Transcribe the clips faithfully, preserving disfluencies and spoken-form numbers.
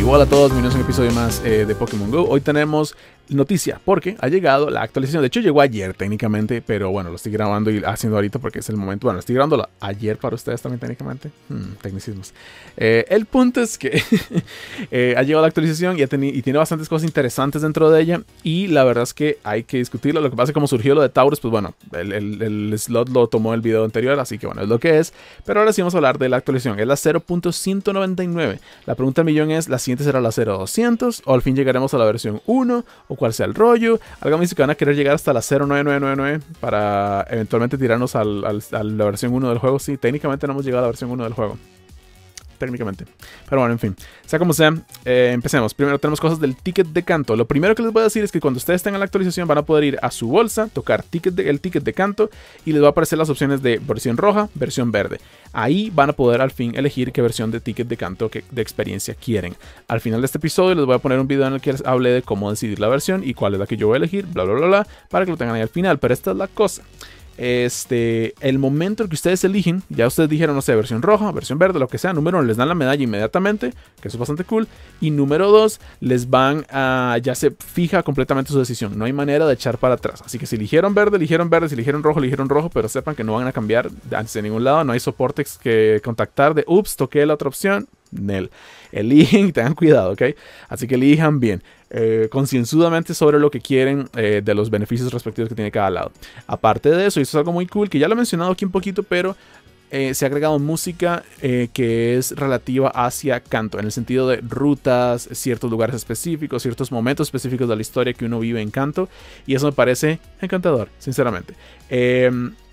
Hola a todos, bienvenidos a un episodio más eh, de Pokémon Go. Hoy tenemos noticia porque ha llegado la actualización. De hecho llegó ayer técnicamente, pero bueno, lo estoy grabando y haciendo ahorita porque es el momento. Bueno, estoy grabando ayer para ustedes también técnicamente. Hmm, tecnicismos. Eh, el punto es que eh, ha llegado la actualización y, ha y tiene bastantes cosas interesantes dentro de ella. Y la verdad es que hay que discutirlo. Lo que pasa es que como surgió lo de Tauros, pues bueno, el, el, el slot lo tomó el video anterior, así que bueno, es lo que es. Pero ahora sí vamos a hablar de la actualización. Es la cero punto ciento noventa y nueve. La pregunta del millón es, ¿la siguiente será la cero punto doscientos? ¿O al fin llegaremos a la versión uno? ¿O cuál sea el rollo? Algo me dice que van a querer llegar hasta la cero punto nueve nueve nueve nueve para eventualmente tirarnos al, al, a la versión uno del juego. Sí, técnicamente no hemos llegado a la versión uno del juego. Técnicamente. Pero bueno, en fin. Sea como sea, eh, empecemos. Primero tenemos cosas del ticket de canto. Lo primero que les voy a decir es que cuando ustedes tengan la actualización van a poder ir a su bolsa, tocar ticket de, el ticket de canto y les va a aparecer las opciones de versión roja, versión verde. Ahí van a poder al fin elegir qué versión de ticket de canto que, de experiencia quieren. Al final de este episodio les voy a poner un video en el que les hable de cómo decidir la versión y cuál es la que yo voy a elegir, bla bla bla bla, para que lo tengan ahí al final. Pero esta es la cosa. Este, el momento en que ustedes eligen, ya ustedes dijeron, no sé, versión roja, versión verde, lo que sea. Número uno, les dan la medalla inmediatamente, que eso es bastante cool. Y número dos, les van a, ya se fija completamente su decisión. No hay manera de echar para atrás. Así que si eligieron verde, eligieron verde, si eligieron rojo, eligieron rojo. Pero sepan que no van a cambiar antes de ningún lado. No hay soporte que contactar de, ups, toqué la otra opción. Nel. Eligen y tengan cuidado, ¿ok? Así que elijan bien, eh, concienzudamente sobre lo que quieren, eh, de los beneficios respectivos que tiene cada lado. Aparte de eso, y esto es algo muy cool, que ya lo he mencionado aquí un poquito, pero eh, se ha agregado música eh, que es relativa hacia canto, en el sentido de rutas, ciertos lugares específicos, ciertos momentos específicos de la historia que uno vive en canto, y eso me parece encantador, sinceramente. Eh...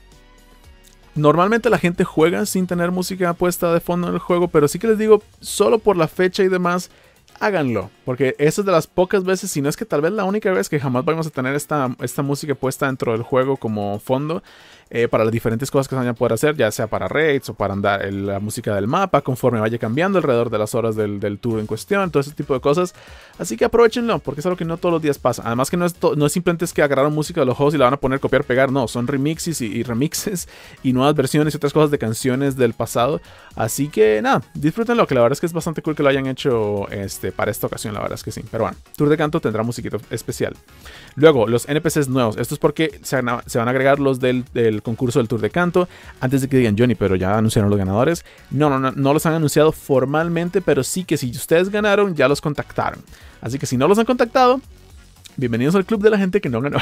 Normalmente la gente juega sin tener música puesta de fondo en el juego, pero sí que les digo, solo por la fecha y demás, háganlo. Porque esa es de las pocas veces, si no es que tal vez la única vez que jamás vamos a tener esta, esta música puesta dentro del juego como fondo. Eh, para las diferentes cosas que se vayan a poder hacer, ya sea para raids o para andar el, la música del mapa conforme vaya cambiando alrededor de las horas del, del tour en cuestión, todo ese tipo de cosas. Así que aprovechenlo, porque es algo que no todos los días pasa. Además que no es, no es simplemente es que agarraron música de los juegos y la van a poner copiar, pegar, no, son remixes y, y remixes y nuevas versiones y otras cosas de canciones del pasado. Así que nada, disfrútenlo, que la verdad es que es bastante cool que lo hayan hecho este, para esta ocasión, la verdad es que sí. Pero bueno, Tour de Canto tendrá musiquita especial. Luego, los N P Cs nuevos. Esto es porque se van a, se van a agregar los del, del concurso del Tour de Canto. Antes de que digan, Johnny, pero ya anunciaron los ganadores. No, no, no, no los han anunciado formalmente, pero sí que si ustedes ganaron, ya los contactaron. Así que si no los han contactado, bienvenidos al club de la gente que no ganó.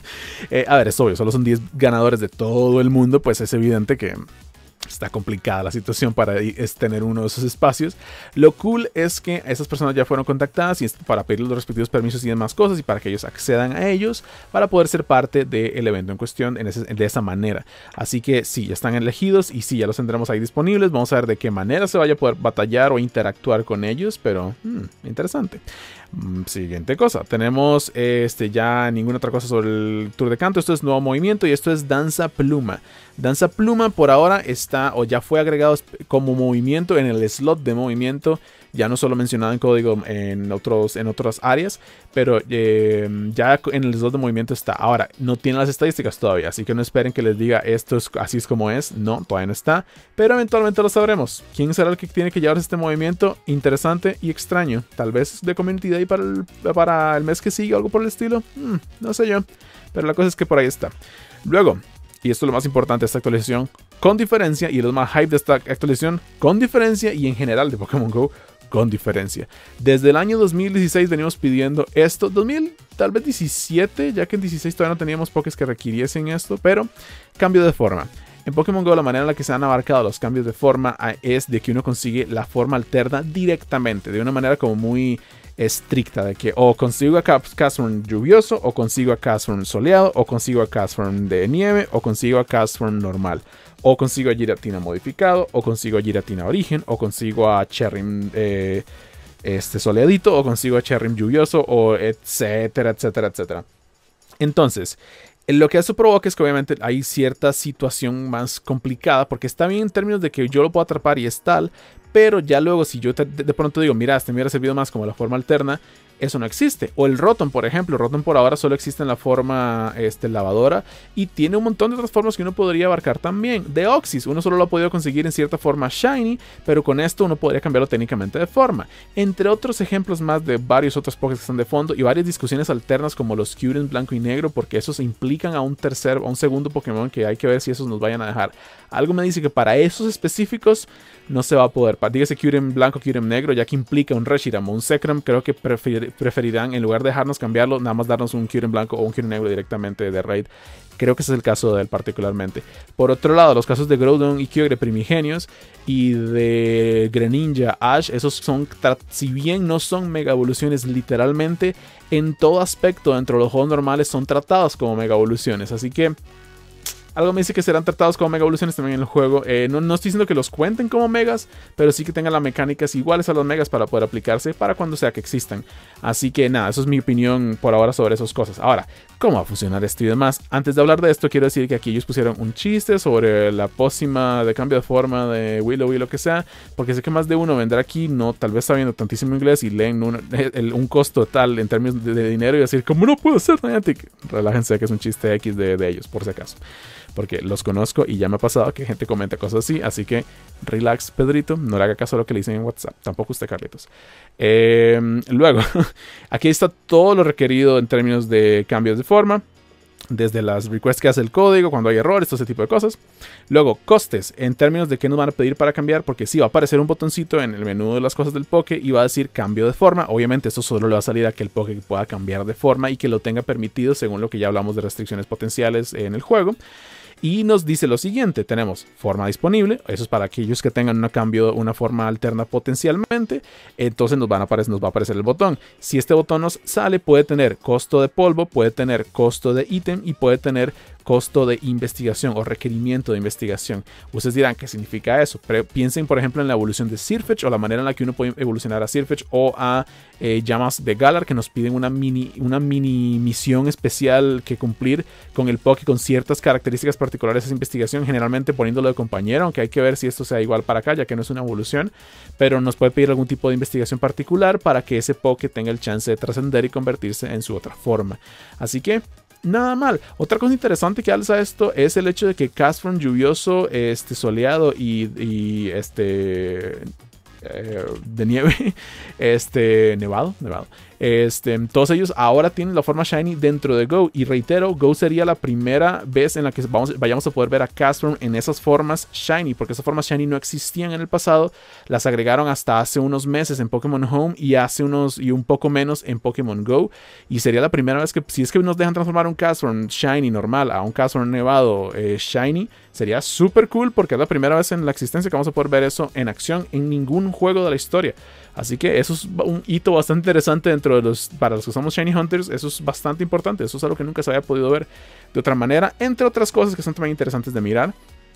eh, a ver, es obvio, solo son diez ganadores de todo el mundo, pues es evidente que está complicada la situación para es tener uno de esos espacios. Lo cool es que esas personas ya fueron contactadas y es para pedir los respectivos permisos y demás cosas y para que ellos accedan a ellos para poder ser parte del evento en cuestión en ese, de esa manera. Así que sí, ya están elegidos y sí, ya los tendremos ahí disponibles. Vamos a ver de qué manera se vaya a poder batallar o interactuar con ellos, pero hmm, interesante. Siguiente cosa, tenemos este, ya ninguna otra cosa sobre el Tour de Canto. Esto es nuevo movimiento y esto es Danza Pluma. Danza Pluma por ahora está o ya fue agregado como movimiento en el slot de movimiento. Ya no solo mencionado en código en, otros, en otras áreas, pero eh, ya en el slot de movimiento está. Ahora, no tiene las estadísticas todavía, así que no esperen que les diga esto es así es como es. No, todavía no está, pero eventualmente lo sabremos. ¿Quién será el que tiene que llevar este movimiento interesante y extraño? Tal vez de Community Day para el, para el mes que sigue, algo por el estilo. Hmm, no sé yo, pero la cosa es que por ahí está. Luego, y esto es lo más importante de esta actualización, con diferencia, y lo más hype de esta actualización, con diferencia y en general de Pokémon Go, con diferencia. Desde el año dos mil dieciséis venimos pidiendo esto, dos mil tal vez diecisiete, ya que en dieciséis todavía no teníamos Pokés que requiriesen esto, pero cambio de forma. En Pokémon Go la manera en la que se han abarcado los cambios de forma es de que uno consigue la forma alterna directamente, de una manera como muy estricta, de que o consigo a Castform lluvioso, o consigo a Castform soleado, o consigo a Castform de nieve, o consigo a Castform normal. O consigo a Giratina modificado, o consigo a Giratina origen, o consigo a Cherrim eh, este soleadito, o consigo a Cherrim lluvioso, o etcétera, etcétera, etcétera. Entonces, lo que eso provoca es que obviamente hay cierta situación más complicada, porque está bien en términos de que yo lo puedo atrapar y es tal, pero ya luego si yo te, de pronto digo, mira, este me hubiera servido más como la forma alterna, eso no existe. O el Rotom, por ejemplo. Rotom por ahora solo existe en la forma este, lavadora y tiene un montón de otras formas que uno podría abarcar también. Deoxys, uno solo lo ha podido conseguir en cierta forma shiny, pero con esto uno podría cambiarlo técnicamente de forma. Entre otros ejemplos más de varios otros Pokés que están de fondo y varias discusiones alternas como los Kyurem blanco y negro, porque esos implican a un tercer, a un segundo Pokémon que hay que ver si esos nos vayan a dejar. Algo me dice que para esos específicos no se va a poder. Dígase Kyurem blanco, Kyurem negro, ya que implica un Reshiram o un Zekrom, creo que prefer preferirán, en lugar de dejarnos cambiarlo, nada más darnos un Kyurem blanco o un Kyurem negro directamente de raid. Creo que ese es el caso de él particularmente. Por otro lado, los casos de Groudon y Kyogre primigenios y de Greninja, Ash, esos son, si bien no son mega evoluciones literalmente, en todo aspecto dentro de los juegos normales son tratados como mega evoluciones. Así que algo me dice que serán tratados como mega evoluciones también en el juego. Eh, no, no estoy diciendo que los cuenten como megas, pero sí que tengan las mecánicas iguales a los megas para poder aplicarse para cuando sea que existan. Así que nada, eso es mi opinión por ahora sobre esas cosas. Ahora, ¿cómo va a funcionar esto y demás? Antes de hablar de esto, quiero decir que aquí ellos pusieron un chiste sobre la pócima de cambio de forma de Willow y lo que sea, porque sé que más de uno vendrá aquí, no tal vez sabiendo tantísimo inglés y leen un, el, un costo tal en términos de, de dinero y decir, ¿cómo no puede ser Niantic? Relájense que es un chiste X de, de ellos, por si acaso. Porque los conozco y ya me ha pasado que gente comenta cosas así. Así que relax, Pedrito. No le haga caso a lo que le dicen en WhatsApp. Tampoco usted, Carlitos. Eh, luego, aquí está todo lo requerido en términos de cambios de forma. Desde las requests que hace el código, cuando hay errores, todo ese tipo de cosas. Luego, costes, en términos de qué nos van a pedir para cambiar, porque sí, va a aparecer un botoncito en el menú de las cosas del Poké y va a decir cambio de forma. Obviamente, esto solo le va a salir a que el Poké pueda cambiar de forma y que lo tenga permitido, según lo que ya hablamos de restricciones potenciales en el juego. Y nos dice lo siguiente, tenemos forma disponible, eso es para aquellos que tengan una cambio, una forma alterna potencialmente, entonces nos, van a aparecer, nos va a aparecer el botón. Si este botón nos sale, puede tener costo de polvo, puede tener costo de ítem y puede tener costo de investigación o requerimiento de investigación. Ustedes dirán, ¿qué significa eso? Pero piensen, por ejemplo, en la evolución de Sirfetch'd o la manera en la que uno puede evolucionar a Sirfetch'd o a eh, llamas de Galar que nos piden una mini, una mini misión especial que cumplir con el Poké con ciertas características particulares de esa investigación, generalmente poniéndolo de compañero, aunque hay que ver si esto sea igual para acá, ya que no es una evolución, pero nos puede pedir algún tipo de investigación particular para que ese Poké tenga el chance de trascender y convertirse en su otra forma. Así que nada mal. Otra cosa interesante que alza esto es el hecho de que Castform lluvioso, este, soleado y, y este eh, de nieve, este nevado, nevado. Este, todos ellos ahora tienen la forma Shiny dentro de Go. Y reitero, Go sería la primera vez en la que vamos, vayamos a poder ver a Castform en esas formas Shiny, porque esas formas Shiny no existían en el pasado. Las agregaron hasta hace unos meses en Pokémon Home y hace unos y un poco menos en Pokémon Go. Y sería la primera vez que, si es que nos dejan transformar un Castform Shiny normal a un Castform nevado eh, Shiny, sería súper cool porque es la primera vez en la existencia que vamos a poder ver eso en acción en ningún juego de la historia. Así que eso es un hito bastante interesante dentro de los, para los que somos Shiny Hunters. Eso es bastante importante. Eso es algo que nunca se había podido ver de otra manera. Entre otras cosas que son también interesantes de mirar.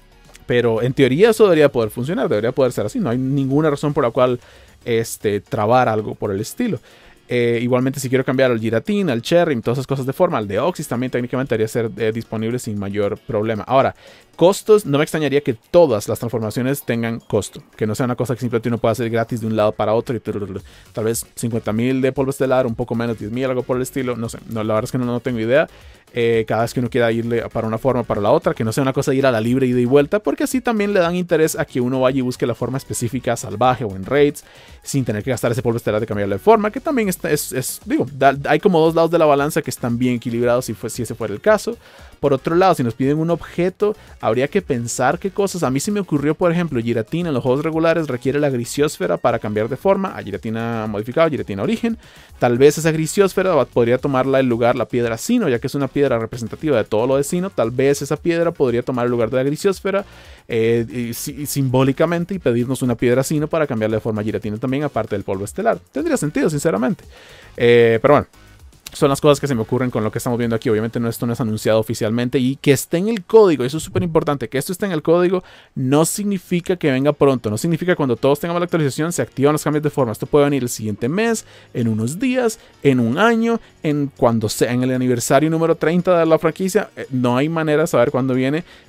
Pero en teoría eso debería poder funcionar. Debería poder ser así. No hay ninguna razón por la cual este, trabar algo por el estilo. Eh, igualmente si quiero cambiar al Giratina, al Cherry, todas esas cosas de forma, al Deoxys también técnicamente debería ser eh, disponible sin mayor problema. Ahora, costos, no me extrañaría que todas las transformaciones tengan costo, que no sea una cosa que simplemente uno pueda hacer gratis de un lado para otro y tal vez cincuenta mil de polvo estelar, un poco menos, diez mil, algo por el estilo, no sé, no, la verdad es que no, no tengo idea. Eh, cada vez que uno quiera irle para una forma o para la otra, que no sea una cosa de ir a la libre ida y vuelta, porque así también le dan interés a que uno vaya y busque la forma específica salvaje o en raids, sin tener que gastar ese polvo estelar de cambiarle de forma, que también está, es, es, digo, da, hay como dos lados de la balanza que están bien equilibrados si, fue, si ese fuera el caso. Por otro lado, si nos piden un objeto, habría que pensar qué cosas. A mí se me ocurrió, por ejemplo, Giratina en los juegos regulares requiere la Grisiosfera para cambiar de forma a Giratina modificada, Giratina origen. Tal vez esa Grisiosfera podría tomarla el lugar la piedra Sinnoh, ya que es una piedra representativa de todo lo de Sinnoh. Tal vez esa piedra podría tomar el lugar de la Grisiosfera eh, y, y, simbólicamente y pedirnos una piedra Sinnoh para cambiarle de forma a Giratina también, aparte del polvo estelar. Tendría sentido, sinceramente. Eh, pero bueno. Son las cosas que se me ocurren con lo que estamos viendo aquí. Obviamente no, esto no es anunciado oficialmente y que esté en el código, eso es súper importante, que esto esté en el código no significa que venga pronto, no significa que cuando todos tengamos la actualización se activan los cambios de forma. Esto puede venir el siguiente mes, en unos días, en un año, en cuando sea en el aniversario número treinta de la franquicia. No hay manera de saber cuándo viene,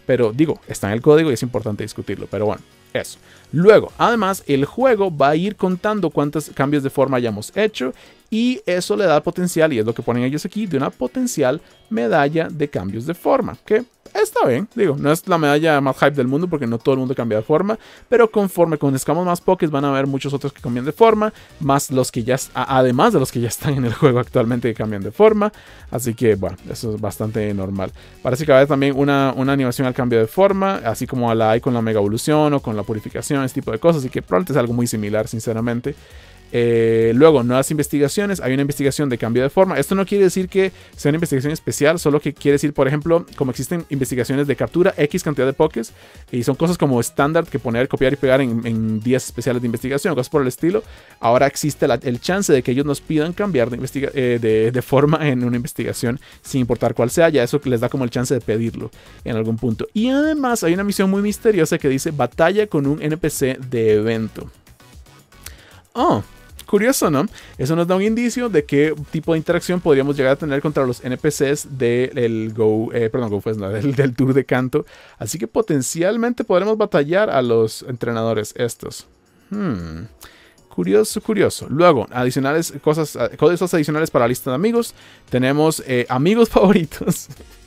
Pero digo, está en el código y es importante discutirlo. Pero bueno, eso. Luego, además, el juego va a ir contando cuántos cambios de forma hayamos hecho. Y eso le da potencial, y es lo que ponen ellos aquí, de una potencial medalla de cambios de forma. Que está bien, digo, no es la medalla más hype del mundo porque no todo el mundo cambia de forma. Pero conforme conozcamos más Pokés van a haber muchos otros que cambian de forma. Más los que ya, además de los que ya están en el juego actualmente que cambian de forma. Así que bueno, eso es bastante normal. Parece que va a haber también una, una animación al cambio de forma. Así como la hay con la Mega Evolución o con la Purificación, ese tipo de cosas. Así que probablemente es algo muy similar, sinceramente. Eh, luego, nuevas investigaciones. Hay una investigación de cambio de forma. Esto no quiere decir que sea una investigación especial, solo que quiere decir, por ejemplo, como existen investigaciones de captura X cantidad de Pokés, y son cosas como estándar que poner, copiar y pegar en, en días especiales de investigación, cosas por el estilo. Ahora existe la, el chance de que ellos nos pidan cambiar de, eh, de, de forma en una investigación, sin importar cuál sea. Ya eso les da como el chance de pedirlo en algún punto. Y además hay una misión muy misteriosa que dice batalla con un N P C de evento. Oh, curioso, ¿no? Eso nos da un indicio de qué tipo de interacción podríamos llegar a tener contra los N P Cs del Go, eh, perdón, Go pues, no, del, del Tour de Kanto. Así que potencialmente podremos batallar a los entrenadores estos. Hmm. Curioso, curioso. Luego, adicionales, cosas, cosas adicionales para la lista de amigos. Tenemos eh, amigos favoritos.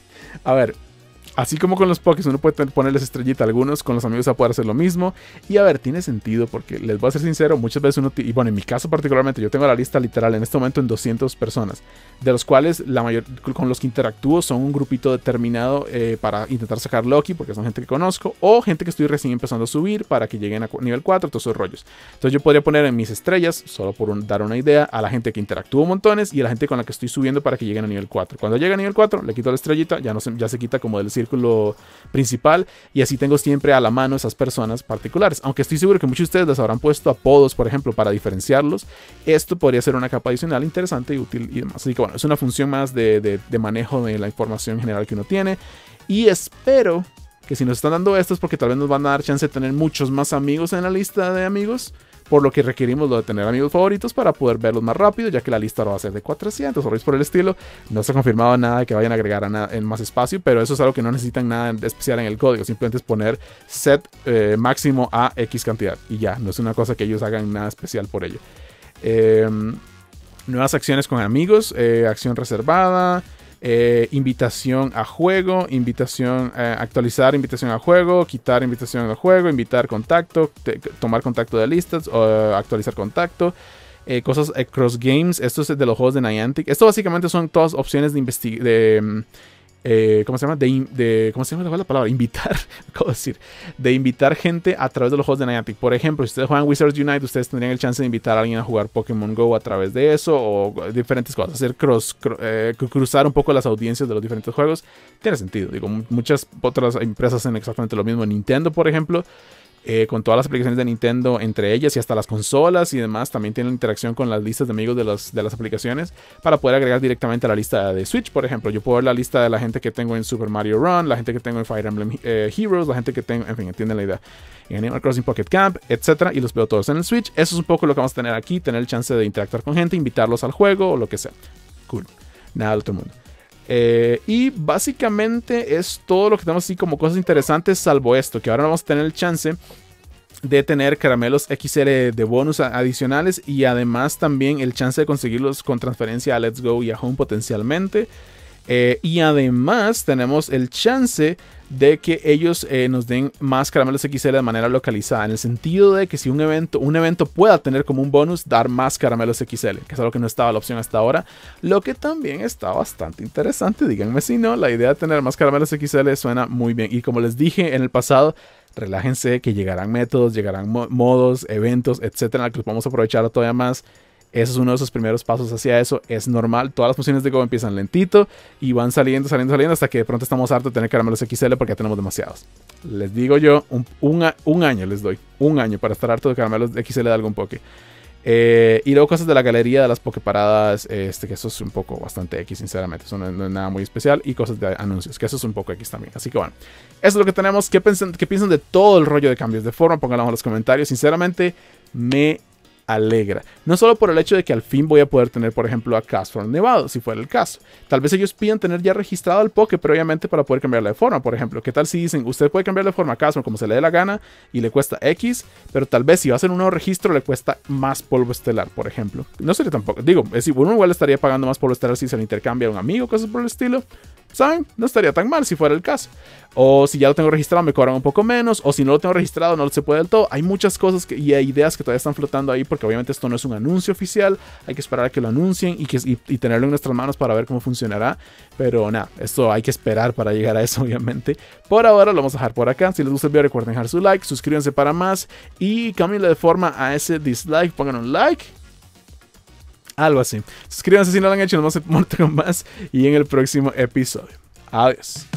A ver. Así como con los Pokés uno puede ponerles estrellita a algunos, con los amigos va a poder hacer lo mismo. Y a ver, tiene sentido porque les voy a ser sincero, muchas veces uno, y bueno, en mi caso particularmente, yo tengo la lista literal en este momento en doscientas personas, de los cuales la mayor, con los que interactúo son un grupito determinado eh, para intentar sacar Loki, porque son gente que conozco, o gente que estoy recién empezando a subir para que lleguen a nivel cuatro, todos esos rollos. Entonces yo podría poner en mis estrellas, solo por un, dar una idea, a la gente que interactúo montones y a la gente con la que estoy subiendo para que lleguen a nivel cuatro. Cuando llega a nivel cuatro, le quito la estrellita, ya, no se, ya se quita como del círculo principal, y así tengo siempre a la mano esas personas particulares, aunque estoy seguro que muchos de ustedes les habrán puesto apodos, por ejemplo, para diferenciarlos. Esto podría ser una capa adicional interesante y útil y demás. Así que bueno, es una función más de, de, de manejo de la información general que uno tiene, y espero que si nos están dando esto es porque tal vez nos van a dar chance de tener muchos más amigos en la lista de amigos, por lo que requerimos lo de tener amigos favoritos para poder verlos más rápido, ya que la lista va a ser de cuatrocientos o por el estilo. No se ha confirmado nada de que vayan a agregar a nada en más espacio, pero eso es algo que no necesitan nada especial en el código. Simplemente es poner set eh, máximo a X cantidad y ya, no es una cosa que ellos hagan nada especial por ello. Eh, nuevas acciones con amigos, eh, acción reservada. Eh, invitación a juego, invitación a eh, actualizar invitación a juego, quitar invitación a juego, invitar contacto, te, tomar contacto de listas, o actualizar contacto, eh, cosas eh, cross games. Esto es de los juegos de Niantic. Esto básicamente son todas opciones de investigación. Eh, ¿Cómo se llama? De, de, ¿Cómo se llama la palabra? Invitar. ¿Cómo decir? De invitar gente a través de los juegos de Niantic. Por ejemplo, si ustedes juegan Wizards Unite, ustedes tendrían el chance de invitar a alguien a jugar Pokémon Go a través de eso, o diferentes cosas. Hacer cross, cr eh, cruzar un poco las audiencias de los diferentes juegos. Tiene sentido. Digo, muchas otras empresas hacen exactamente lo mismo. Nintendo, por ejemplo, Eh, con todas las aplicaciones de Nintendo entre ellas y hasta las consolas y demás, también tienen interacción con las listas de amigos de, los, de las aplicaciones para poder agregar directamente a la lista de Switch. Por ejemplo, yo puedo ver la lista de la gente que tengo en Super Mario Run, la gente que tengo en Fire Emblem eh, Heroes, la gente que tengo, en fin, entienden la idea, en Animal Crossing Pocket Camp, etcétera, y los veo todos en el Switch. Eso es un poco lo que vamos a tener aquí, tener el chance de interactuar con gente, invitarlos al juego o lo que sea. Cool. Nada del otro mundo. Eh, y básicamente es todo lo que tenemos así como cosas interesantes, salvo esto, que ahora vamos a tener el chance de tener caramelos X L de bonus adicionales, y además también el chance de conseguirlos con transferencia a Let's Go y a Home potencialmente. Eh, y además tenemos el chance de que ellos eh, nos den más caramelos X L de manera localizada, en el sentido de que si un evento, un evento pueda tener como un bonus dar más caramelos X L, que es algo que no estaba la opción hasta ahora, lo que también está bastante interesante. Díganme si no, la idea de tener más caramelos X L suena muy bien, y como les dije en el pasado, relájense que llegarán métodos, llegarán mo modos, eventos, etcétera, que los vamos a aprovechar todavía más. Eso es uno de esos primeros pasos hacia eso. Es normal. Todas las funciones de Go empiezan lentito y van saliendo, saliendo, saliendo hasta que de pronto estamos hartos de tener caramelos X L porque ya tenemos demasiados. Les digo yo, un, un, un año les doy. Un año para estar harto de caramelos X L de algún Poké. Eh, y luego cosas de la galería de las Poképaradas, este, que eso es un poco bastante X, sinceramente. Eso no, no es nada muy especial. Y cosas de anuncios, que eso es un poco X también. Así que bueno, eso es lo que tenemos. ¿Qué piensan, qué piensan de todo el rollo de cambios de forma? Pónganlo en los comentarios. Sinceramente, me alegra. No solo por el hecho de que al fin voy a poder tener, por ejemplo, a Castform Nevado, si fuera el caso. Tal vez ellos pidan tener ya registrado el Poké previamente para poder cambiarle de forma, por ejemplo. ¿Qué tal si dicen, usted puede cambiarle de forma a Castform como se le dé la gana y le cuesta X, pero tal vez si va a hacer un nuevo registro le cuesta más polvo estelar, por ejemplo? No sería tampoco, digo, es, uno igual estaría pagando más polvo estelar si se lo intercambia a un amigo, cosas por el estilo. ¿Saben? No estaría tan mal si fuera el caso. O si ya lo tengo registrado me cobran un poco menos. O si no lo tengo registrado no se puede del todo. Hay muchas cosas que, y hay ideas que todavía están flotando ahí. Porque obviamente esto no es un anuncio oficial. Hay que esperar a que lo anuncien y, que, y, y tenerlo en nuestras manos para ver cómo funcionará. Pero nada, esto hay que esperar para llegar a eso obviamente. Por ahora lo vamos a dejar por acá. Si les gusta el video recuerden dejar su like. Suscríbanse para más. Y cámbienle de forma a ese dislike. Pongan un like. Algo así. Suscríbanse si no lo han hecho, nos vemos con más y en el próximo episodio. Adiós.